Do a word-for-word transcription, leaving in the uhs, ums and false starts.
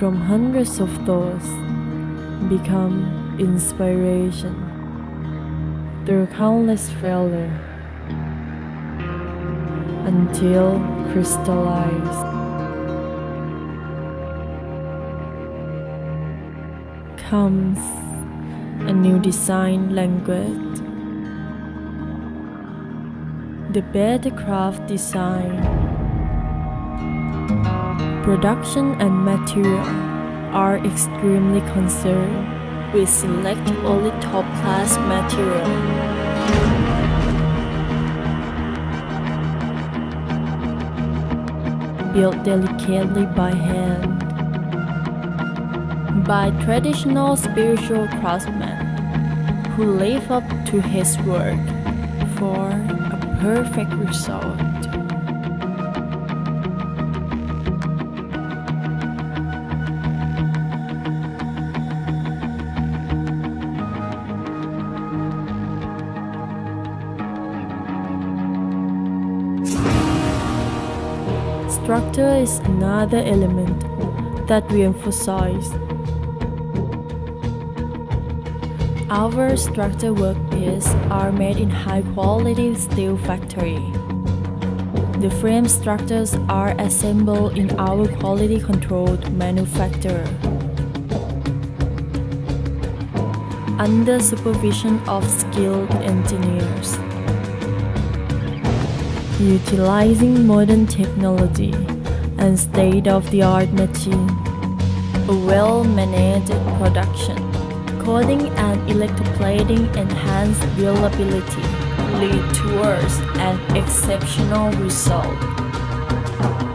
from hundreds of thoughts become inspiration through countless failure until crystallized. Comes a new design language. The better craft design, production and material are extremely concerned. We select only top-class material. Built delicately by hand by traditional spiritual craftsmen who live up to his work for a perfect result. Structure is another element that we emphasize. Our structure workpieces are made in high-quality steel factory. The frame structures are assembled in our quality-controlled manufacturer under supervision of skilled engineers. Utilizing modern technology and state-of-the-art machine, a well-managed production, coating and electroplating enhance buildability, lead towards an exceptional result.